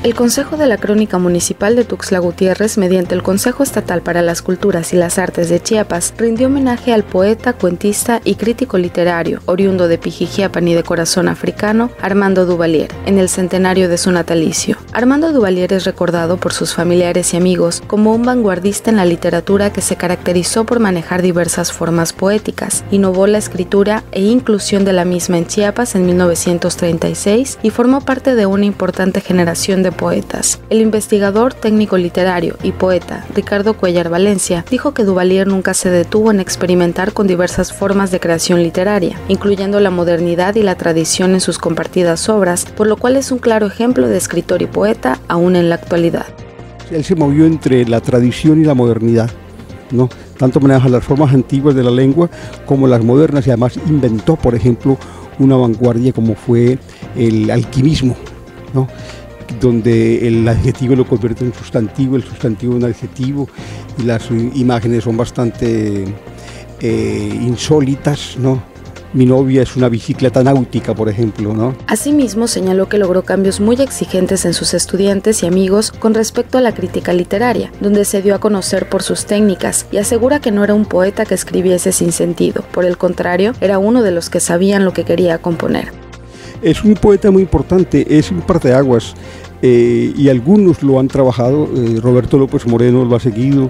El Consejo de la Crónica Municipal de Tuxtla Gutiérrez, mediante el Consejo Estatal para las Culturas y las Artes de Chiapas, rindió homenaje al poeta, cuentista y crítico literario, oriundo de Pijijiapan y de corazón africano, Armando Duvalier, en el centenario de su natalicio. Armando Duvalier es recordado por sus familiares y amigos como un vanguardista en la literatura que se caracterizó por manejar diversas formas poéticas, innovó la escritura e inclusión de la misma en Chiapas en 1936 y formó parte de una importante generación de poetas. El investigador, técnico literario y poeta Ricardo Cuellar Valencia dijo que Duvalier nunca se detuvo en experimentar con diversas formas de creación literaria, incluyendo la modernidad y la tradición en sus compartidas obras, por lo cual es un claro ejemplo de escritor y poeta aún en la actualidad. Él se movió entre la tradición y la modernidad, ¿no? Tanto maneja las formas antiguas de la lengua como las modernas, y además inventó, por ejemplo, una vanguardia como fue el alquimismo, ¿no? Donde el adjetivo lo convierte en sustantivo, el sustantivo en adjetivo, y las imágenes son bastante insólitas, ¿no? Mi novia es una bicicleta náutica, por ejemplo, ¿no? Asimismo, señaló que logró cambios muy exigentes en sus estudiantes y amigos con respecto a la crítica literaria, donde se dio a conocer por sus técnicas, y asegura que no era un poeta que escribiese sin sentido, por el contrario, era uno de los que sabían lo que quería componer. Es un poeta muy importante, es un parteaguas, y algunos lo han trabajado. Roberto López Moreno lo ha seguido.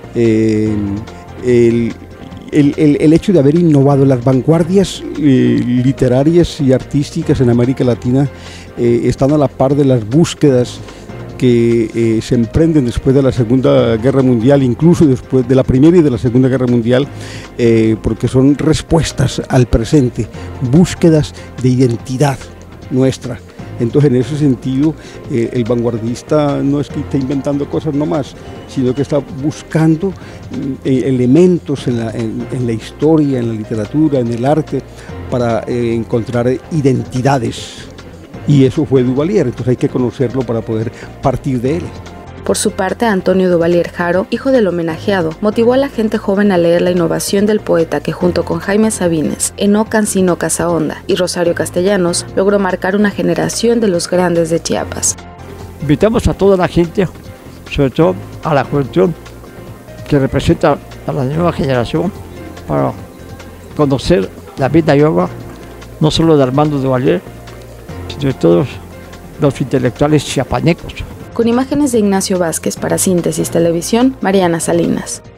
El hecho de haber innovado las vanguardias literarias y artísticas en América Latina están a la par de las búsquedas que se emprenden después de la Segunda Guerra Mundial, incluso después de la Primera y de la Segunda Guerra Mundial, porque son respuestas al presente, búsquedas de identidad nuestra. Entonces, en ese sentido, el vanguardista no es que esté inventando cosas nomás, sino que está buscando elementos en la historia, en la literatura, en el arte, para encontrar identidades. Y eso fue Duvalier, entonces hay que conocerlo para poder partir de él. Por su parte, Antonio Duvalier Jaro, hijo del homenajeado, motivó a la gente joven a leer la innovación del poeta que, junto con Jaime Sabines, Enoc Cancino Casaonda y Rosario Castellanos, logró marcar una generación de los grandes de Chiapas. Invitamos a toda la gente, sobre todo a la juventud que representa a la nueva generación, para conocer la vida y obra, no solo de Armando Duvalier, sino de todos los intelectuales chiapanecos. Con imágenes de Ignacio Vázquez para Síntesis Televisión, Mariana Salinas.